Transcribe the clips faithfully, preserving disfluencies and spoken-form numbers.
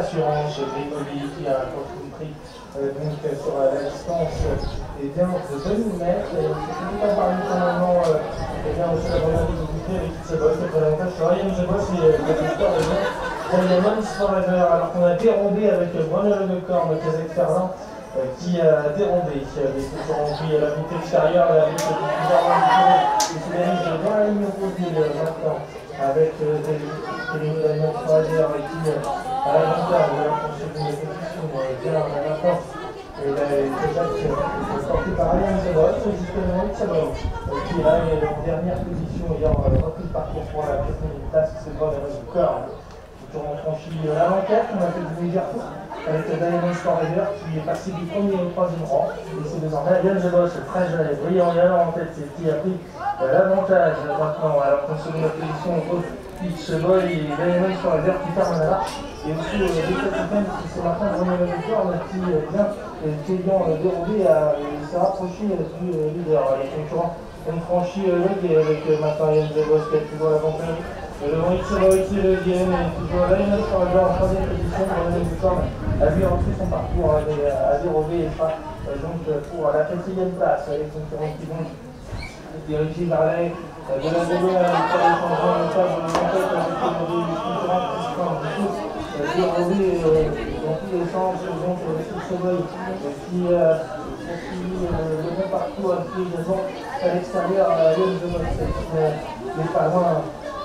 Assurance, Grigoli qui a compris euh, donc sur la distance et bien de deux mille mètres. Et c'est tout à parmi maintenant et bien aussi la première difficulté avec Tsebos, c'est l'avantage sur Ryan Tsebos et la victoire de Diamond Forever, alors qu'on a dérobé avec Bruno Le Corps, le Kazakh Ferland, euh, qui a dérobé, qui avait toujours envie à la montée extérieure avec le pouvoir et qui dirige dans la ligne rouge maintenant avec Télémy Diamond Forever qui à l'avantage de la seconde position bien maintenant. Et déjà porté par Ryan Tsebos, justement Tsebos, qui est là en dernière position ayant repris le parcours pour la quatrième place, c'est Bruno Le Corps. On franchit la banquette, on a fait du meilleur tour avec Diamond Forever qui est passé du premier au troisième rang. Et c'est désormais Ryan Tsebos, très jeune et brillant et allant en tête, c'est qui a pris l'avantage maintenant. Alors qu'en seconde position, on trouve Pitch Boy et Diamond Forever qui ferment la marche. Et aussi le capitaine qui c'est Martin Bruno Le Corps qui vient, qui ayant dérobé, s'est rapproché du leader. Les concurrents ont franchi le guet avec maintenant Ryan Tsebos qui a toujours l'avantage. Le bon X va aussi le game et toujours Diamond Forever en troisième position. Bruno Le Corps a vu repris son parcours, a dérobé et sera donc pour la quatrième place. Les concurrents qui vont diriger vers la de la Vélo à la changement de table de l'enquête avec les concurrents qui sont du coup dérobé dans tous les sens. Donc Pitch Boy qui a poursuivi le bon parcours a pris également à l'extérieur à Ryan Tsebos qui n'est pas loin.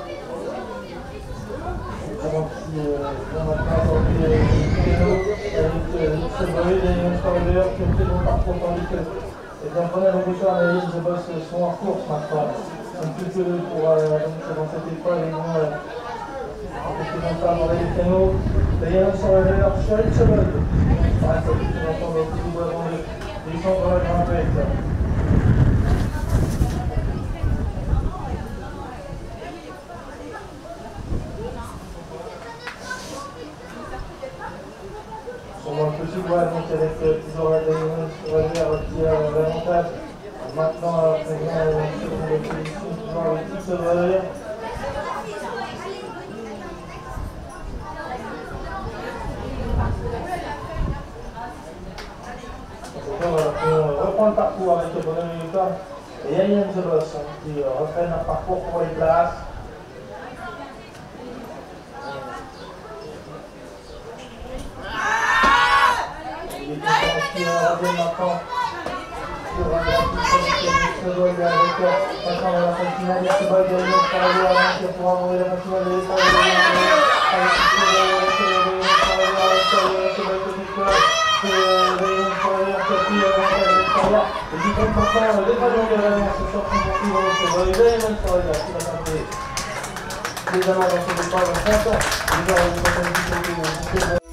Avant qui vient maintenant aborder le créneau avec X Boy, Diamond Forever qui ont fait bon parcours tandis que Bruno Le Corps et Ryan Tsebos sont en course maintenant. Ils sont plus que deux pour dans cette épreuve et vont pas aborder le créneau. Diamond Forever sur X Boy. Voilà, ça fait longtemps dans le coup avant de descendre la grimpette. Un petit bois donc avec euh, toujours la Diamond Forever qui a l'avantage. Maintenant à présent euh, sur la position toujours avec X Boy. On reprend le parcours avec Bruno Le Corps et Ryan Tsebos qui euh, reprennent un parcours pour les places. Qui revient maintenant sur la X Boy avec maintenant la fin finale X Boy de Diamond Forever qui pourra envoyer la fin finale de l'État avec X Boy Diamond Forever qui a pris l'avantage de l'extérieur et qui compte maintenant les ballons de l'avance sur son poursuivant X Boy Diamond Forever qui va tenter les avances dans ce départ de trente ans. Les heures de